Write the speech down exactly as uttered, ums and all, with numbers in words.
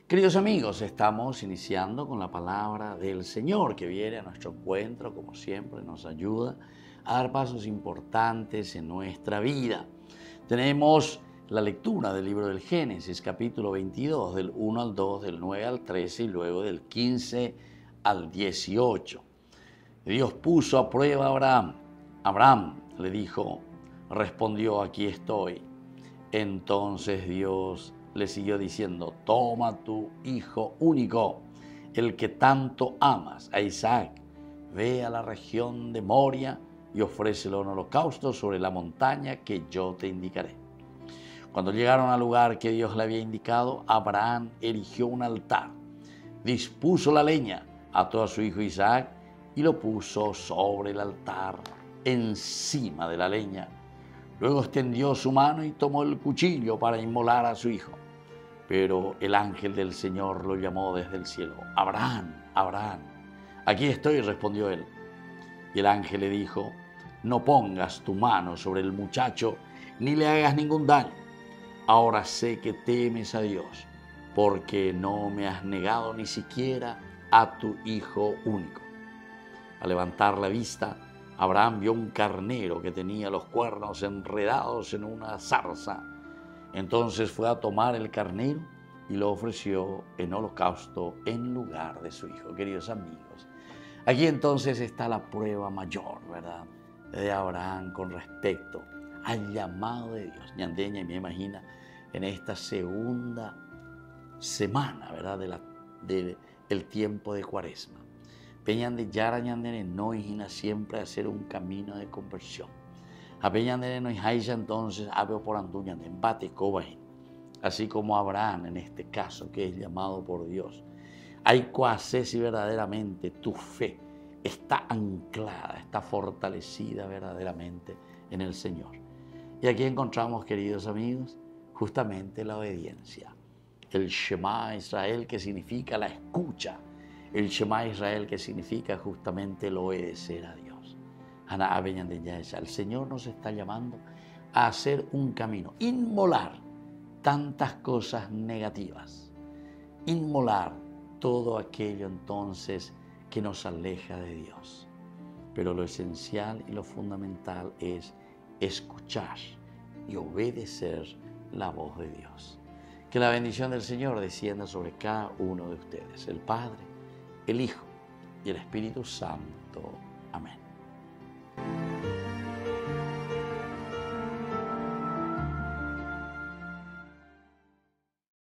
Queridos amigos, estamos iniciando con la palabra del Señor que viene a nuestro encuentro, como siempre, nos ayuda a dar pasos importantes en nuestra vida. Tenemos la lectura del libro del Génesis, capítulo veintidós, del uno al dos, del nueve al trece y luego del quince al dieciocho. Dios puso a prueba a Abraham. Abraham le dijo, respondió, aquí estoy. Entonces Dios le siguió diciendo, toma tu hijo único, el que tanto amas, a Isaac, ve a la región de Moria y ofrécelo en holocausto sobre la montaña que yo te indicaré. Cuando llegaron al lugar que Dios le había indicado, Abraham erigió un altar, dispuso la leña, ató a su hijo Isaac y lo puso sobre el altar, encima de la leña. Luego extendió su mano y tomó el cuchillo para inmolar a su hijo. Pero el ángel del Señor lo llamó desde el cielo. Abraham, Abraham. Aquí estoy, respondió él. Y el ángel le dijo, no pongas tu mano sobre el muchacho ni le hagas ningún daño. Ahora sé que temes a Dios, porque no me has negado ni siquiera a tu hijo único. Al levantar la vista, Abraham vio un carnero que tenía los cuernos enredados en una zarza. Entonces fue a tomar el carnero y lo ofreció en holocausto en lugar de su hijo. Queridos amigos, aquí entonces está la prueba mayor, ¿verdad?, de Abraham con respecto al llamado de Dios. Ñandeña, me imagina, en esta segunda semana, ¿verdad?, de la, de, el tiempo de Cuaresma. Peñande yara ñandene no hijina siempre hacer un camino de conversión. A peñandene no hija entonces ave por anduñan embate cobain. Así como Abraham en este caso que es llamado por Dios. Hay que hacer si verdaderamente tu fe está anclada, está fortalecida verdaderamente en el Señor. Y aquí encontramos, queridos amigos, justamente la obediencia. El Shema Israel, que significa la escucha. El Shema Israel, que significa justamente el obedecer a Dios. El Señor nos está llamando a hacer un camino, inmolar tantas cosas negativas, inmolar todo aquello entonces que nos aleja de Dios. Pero lo esencial y lo fundamental es escuchar y obedecer la voz de Dios. Que la bendición del Señor descienda sobre cada uno de ustedes, el Padre, el Hijo y el Espíritu Santo. Amén.